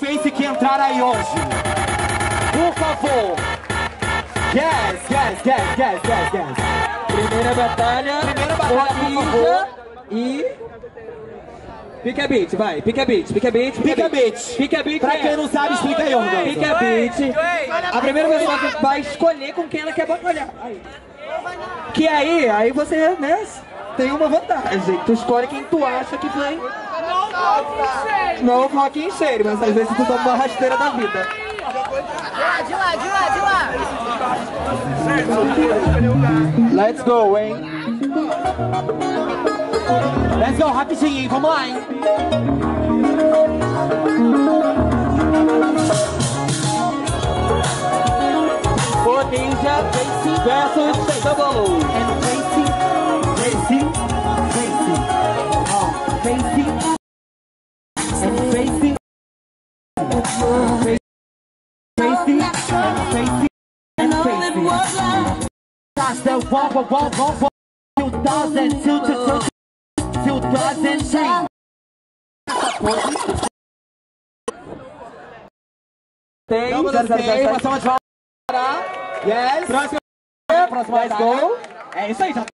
Face que entrar aí hoje. Por favor. Yes. Primeira batalha, por favor. E... Pica beat, vai. Pica beat. Pra quem não sabe, explica aí, Organza. Pica beat. A primeira pessoa vai escolher com quem ela quer batalhar. Que aí você, né, tem uma vantagem. Tu escolhe quem tu acha que vai... Não rock em cheiro, mas às vezes tu toma uma rasteira da vida. De lá. Let's go, hein? Let's go, rapidinho, hein? Vamos lá, hein? O Ninja versus Double. Tem, passamos de volta. Yes. Próxima, let's go. É isso aí, já.